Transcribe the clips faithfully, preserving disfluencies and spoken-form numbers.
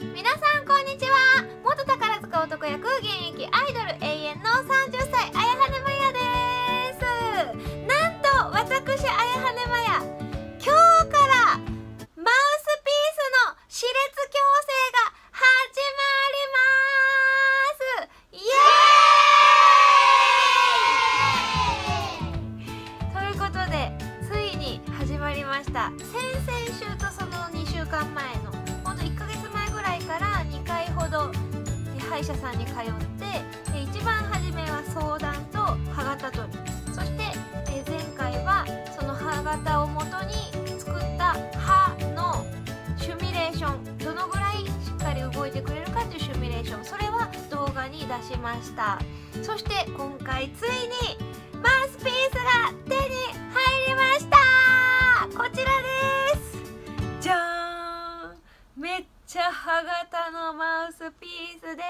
皆さんこんにちは。元宝塚男役現役アイドル永遠のさんじゅっさい、綾羽まやです。なんと私綾羽まや、今日からマウスピースの歯列矯正が始まります。イエーイということで、ついに始まりました。先々週とそのにしゅうかんまえのほんといっかげつまえぐらいからにかいほど歯医者さんに通って、一番初めは相談と歯型取り、そして前回はその歯型をもとに作った歯のシミュレーション、どのぐらいしっかり動いてくれるかというシミュレーション、それは動画に出しました。そして今回ついにマウスピースが手に入りました。こちらです。じゃーん、めっちゃ歯型のマウスピースです。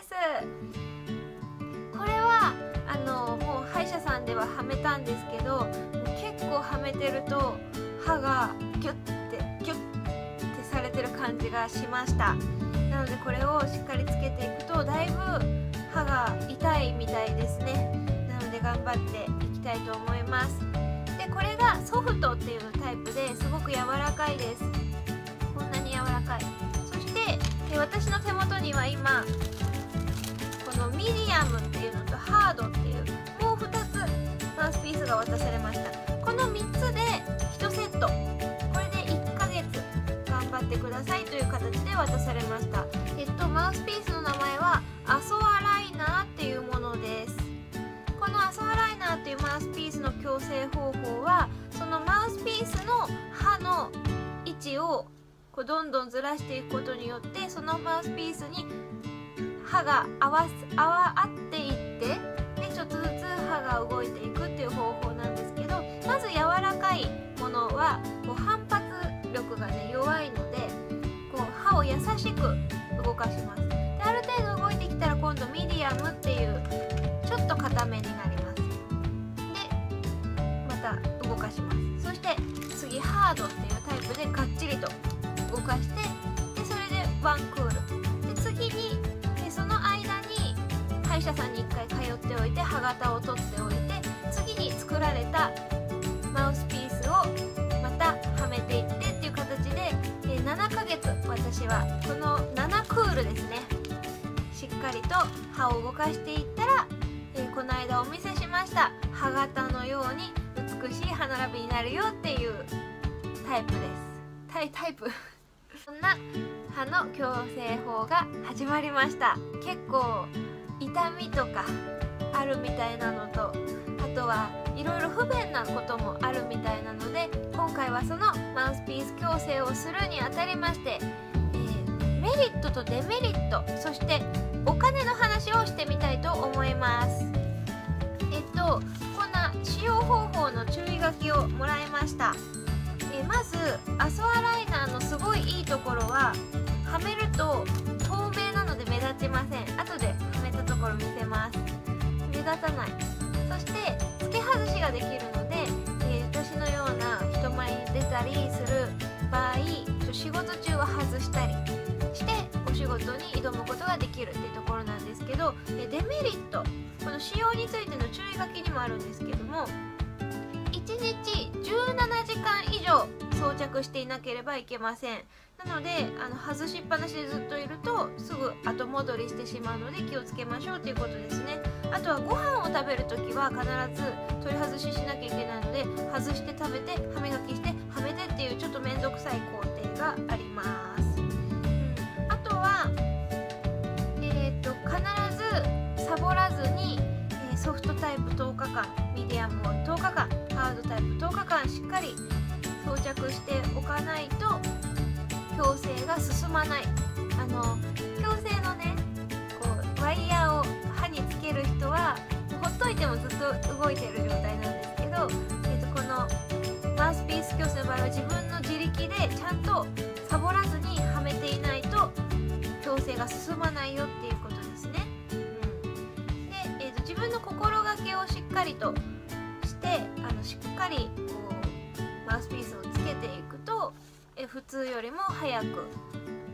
これはあのもう歯医者さんでははめたんですけど、結構はめてると歯がギュッてギュッてされてる感じがしました。なのでこれをしっかりつけていくとだいぶ歯が痛いみたいですね。なので頑張っていきたいと思います。でこれがソフトっていうタイプですごく柔らかいです。こんなに柔らかい。そして私の手元には今このミディアムっていうのとハードっていうもうふたつマウスピースが渡されました。このみっつでいちセット、これでいっかげつ頑張ってくださいという形で渡されました。えっとマウスピースの名前はアソアライナーっていうものです。このアソアライナーっていうマウスピースの矯正方法は、そのマウスピースの歯の位置をこうどんどんずらしていくことによって、そのマウスピースに歯が合わす合わ合っていって、でちょっとずつ歯が動いていくっていう方法なんですけど、まず柔らかいものはこう反発力がね弱いので、こう歯を優しく動かします。である程度動いてきたら今度ミディアムっていうちょっと硬めになります。でまた動かします。そして次ハードっていうタイプでがっちりと動かして、でそれでワンクールで、次にでその間に歯医者さんにいっかい通っておいて歯型を取っておいて、次に作られたマウスピースをまたはめていってっていう形で、えななかげつ私はこのななクールですね、しっかりと歯を動かしていったら、えー、この間お見せしました歯型のように美しい歯並びになるよっていうタイプです。タイタイプそんな歯の矯正法が始まりました。結構痛みとかあるみたいなのと、あとはいろいろ不便なこともあるみたいなので、今回はそのマウスピース矯正をするにあたりまして、えー、メリットとデメリット、そしてお金の話をしてみたいと思います。えっとこんな使用方法の注意書きをもらいました。えまずアソアライナーのすごいいいところは、はめると透明なので目立ちません。後ではめたところ見せます。目立たない。そして付け外しができるので、えー、私のような人前に出たりする場合、仕事中は外したりしてお仕事に挑むことができるっていうところなんですけど、えデメリット、この使用についての注意書きにもあるんですけども、いちにちじゅうななじかん以上装着していなければいけません。なのであの外しっぱなしでずっといるとすぐ後戻りしてしまうので気をつけましょうということですね。あとはご飯を食べるときは必ず取り外ししなきゃいけないので、外して食べて歯磨きしてはめてっていうちょっと面倒くさい工程があります。うん、あとはえー、っと必ずサボらずに、えー、ソフトタイプとおかかん、ミディアムをとおかかん、ハードタイプとおかかんしっかり装着しておかないと矯正が進まない。あの矯正のねこうワイヤーを歯につける人はほっといてもずっと動いてる状態なんですけど、えー、とこのマウスピース矯正の場合は自分の自力でちゃんとサボらずにはめていないと矯正が進まないよっていうことですね。うん、で、えー、と自分の心がけをしっかりとしてあのしっかりこうマウスピースをつけていくと、え普通よりも早く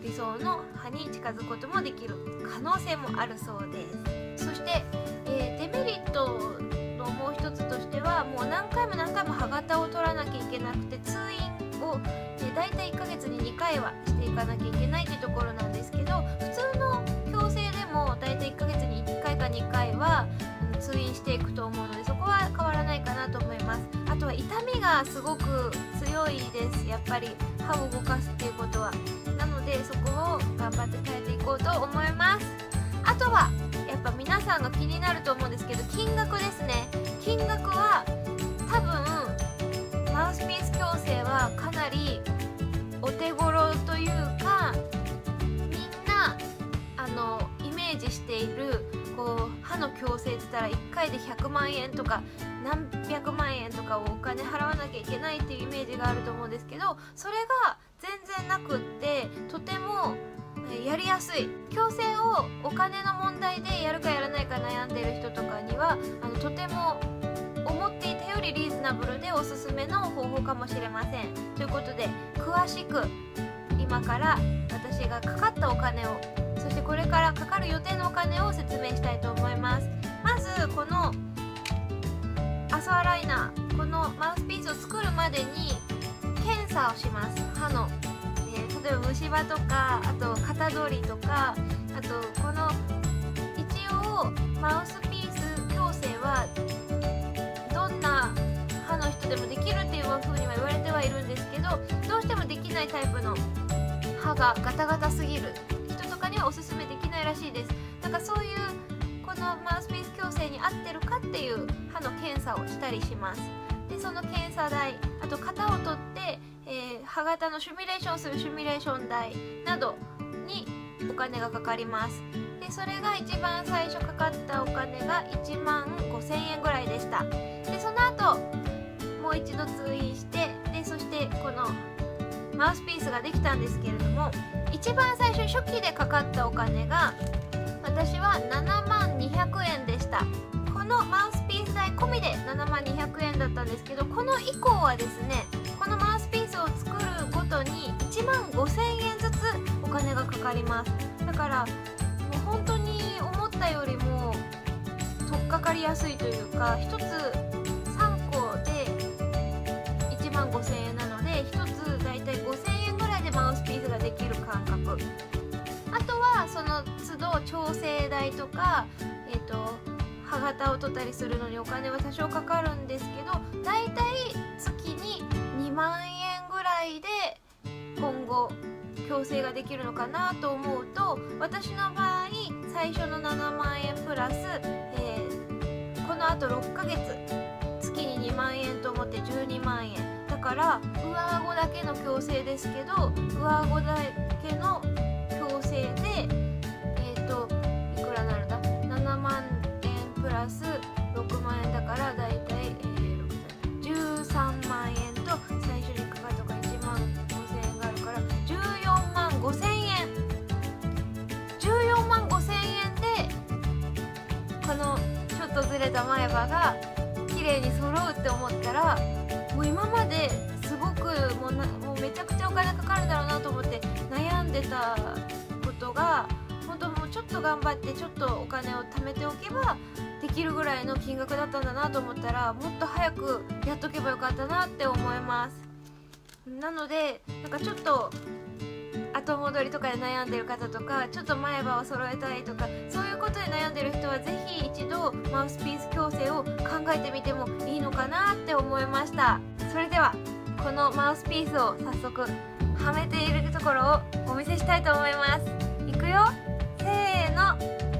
理想の歯に近づくこともできる可能性もあるそうです。そして、えー、デメリットのもう一つとしては、もう何回も何回も歯型を取らなきゃいけなくて、通院を、えー、だいたいいっかげつににかいはしていかなきゃいけないというところなんですけど、普通の矯正でもだいたいいっかげつにいっかいかにかいは、うん、通院していくと思うので、そこは変わらないかなと思います。あとは痛みがすごく強いです。やっぱり歯を動かすっていうことは。なのでそこを頑張って耐えていこうと思います。あとはやっぱ皆さんが気になると思うんですけど、金額ですね。金額は多分マウスピース矯正はかなりお手頃というか、みんなあのイメージしているこう歯の矯正って言ったらいっかいでひゃくまんえんとか何百万円とかをお金払わなきゃいけないっていうイメージがあると思うんですけど、それが全然なくって、とてもやりやすい。矯正をお金の問題でやるかやらないか悩んでる人とかには、あのとても思っていたよりリーズナブルでおすすめの方法かもしれません。ということで、詳しく今から私がかかったお金を、そしてこれからかかる予定のお金を説明したいと思います。まずこのアソアライナー、このマウスピースを作るまでに検査をします。歯の、えー、例えば虫歯とか、あと型取りとか、あとこの一応マウスピース矯正はどんな歯の人でもできるっていう風には言われてはいるんですけど、どうしてもできないタイプの歯がガタガタすぎる人とかにはおすすめできないらしいです。だからそういうこのマウスピース矯正に合ってるかっていう歯の検査をしたりします。でその検査代、あと型を取って、えー、歯型のシミュレーションするシミュレーション代などにお金がかかります。でそれが一番最初かかったお金がいちまんごせんえんぐらいでした。でその後もう一度通院して、でそしてこのマウスピースができたんですけれども、一番最初初期でかかったお金が私はななまんにひゃくえんでした。このマウスピース代込みでななまんにひゃくえんだったんですけど、この以降はですね、このマウスピースを作るごとにいちまんごせんえんずつお金がかかります。だからもう本当に思ったよりも取っかかりやすいというか、ひとつさんこでいちまんごせんえんなので、ひとつだいたいごせんえんぐらいでマウスピースができる感覚。あとはその都度調整代とか、えーと歯型を取ったりするのにお金は多少かかるんですけど、だいたい月ににまんえんぐらいで今後矯正ができるのかなと思うと、私の場合最初のななまんえんプラス、えー、このあとろっかげつ月ににまんえんと思ってじゅうにまんえんだから、上顎だけの矯正ですけど、上顎だけの矯正でえっといくらなるんだ、ななまんプラスろくまんえんだから、だいたい、えー、じゅうさんまんえんと最初にかかったからいちまんごせんえんがあるからじゅうよんまんごせんえんじゅうよんまんごせんえんでこのちょっとずれた前歯が綺麗に揃うって思ったら、もう今まですごくもうなもうめちゃくちゃお金かかるだろうなと思って悩んでたことが、本当もうちょっと頑張ってちょっとお金を貯めておけばできるぐらいの金額だったんだなと思ったら、もっと早くやっとけばよかったなって思います。なのでなんかちょっと後戻りとかで悩んでる方とか、ちょっと前歯を揃えたいとか、そういうことで悩んでる人はぜひ一度マウスピース矯正を考えてみてもいいのかなって思いました。それではこのマウスピースを早速はめているところをお見せしたいと思います。いくよ、せーの。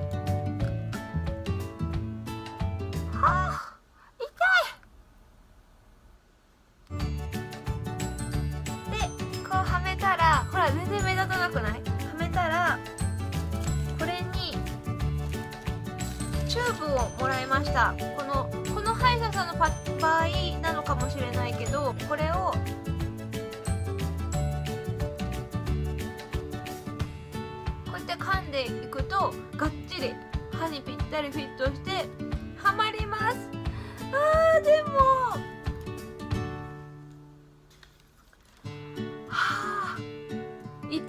はあ、痛い。でこうはめたら、ほら全然目立たなくない？はめたらこれにチューブをもらいました。このこの歯医者さんの場合なのかもしれないけど、これを噛んでいくとがっちり歯にぴったりフィットしてはまります。あーでもはあ痛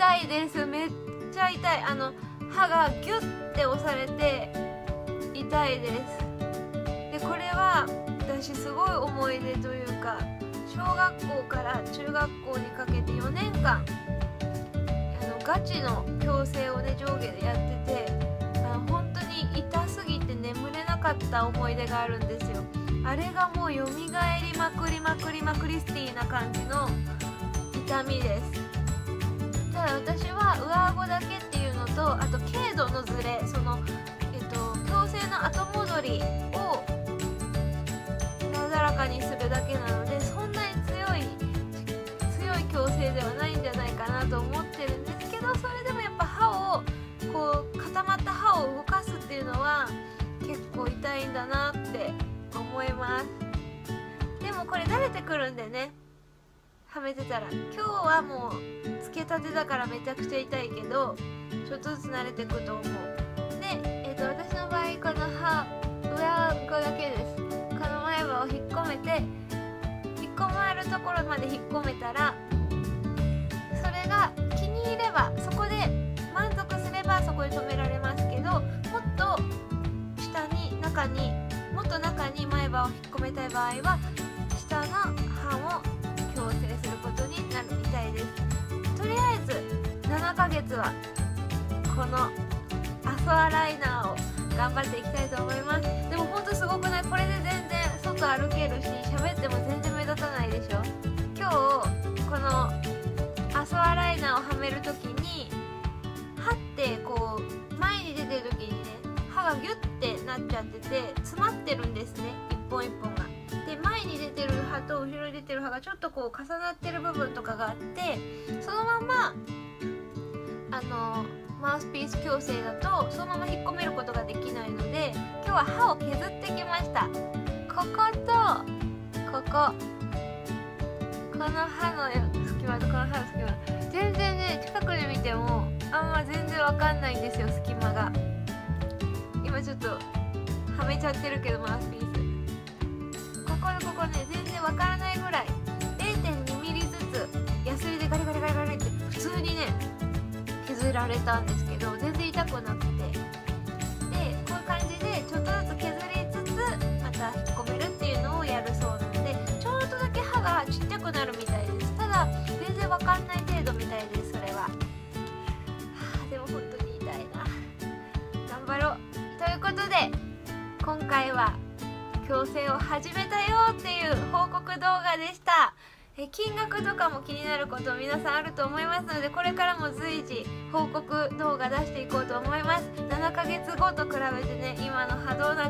痛いです。めっちゃ痛い。あの歯がギュッて押されて痛いです。でこれは私すごい思い出というか、小学校から中学校にかけてよねんかんあのガチの矯正をね上下でやってて、あの本当に痛すぎて眠れなかった思い出があるんですよ。あれがもうよみがえりまくりまくりまくりスティーな感じの痛みです。ただ私は上顎だけっていうのと、あと軽度のズレ、そのえっと矯正の後戻りをなだらかにするだけなので、そんなに強い強い矯正ではないんじゃないかなと思ってるんですけど、それでもやっぱ歯をこう固まった歯を動かすっていうのは結構痛いんだなって思います。でもこれ慣れてくるんでね、はめてたら。今日はもうつけたてだからめちゃくちゃ痛いけど、ちょっとずつ慣れてくと思う。で、えー、と私の場合この歯上顎だけです。この前歯を引っ込めて、引っ込まれるところまで引っ込めたら、それが気に入れば、そこで満足すればそこで止められますけど、もっと下に中にもっと中に前歯を引っ込めたい場合は下の歯も矯正することになるみたいです。とりあえずななかげつはこのアソアライナーを頑張っていきたいと思います。でもほんとすごくない？これで全然外歩けるし、喋っても全然目立たないでしょ。今日このアソアライナーをはめるときに、歯ってこう前に出てるときにね、歯がギュッてなっちゃってて詰まってるんですね、一本一本が。で前に出てる歯と後ろに出てる歯がちょっとこう重なってる部分とかがあって、そのままあのマウスピース矯正だとそのまま引っ込めることができないので、今日は歯を削ってきました。こことここ、この歯の隙間とこの歯の隙間、全然ね近くで見てもあんま全然わかんないんですよ、隙間が。今ちょっとはめちゃってるけど、マウスピースここのここね全然わからないぐらい れいてんにミリずつヤスリでガリガリガリガリって普通にね削られたんですけど、全然痛くなくて、でこういう感じでちょっとずつ削りつつまた引っ込めるっていうのをやるそうなので、ちょっとだけ歯がちっちゃくなるみたいです。ただ全然わかんない程度みたいです、それは。はあ、でも本当に痛いな。頑張ろうということで、今回は矯正を始めたよっていう報告動画でした。え金額とかも気になること皆さんあると思いますので、これからも随時報告動画出していこうと思います。ななかげつごと比べてね、今の歯どうな